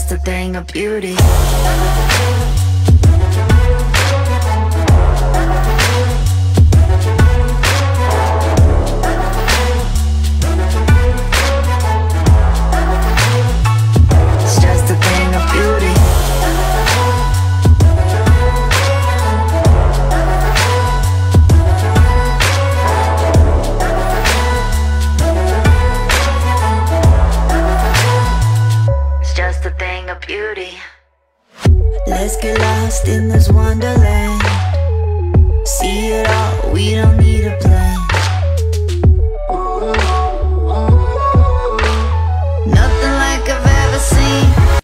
just a thing of beauty. It's just a thing of beauty. Just a thing of beauty. Let's get lost in this wonderland. See it all, we don't need a plan.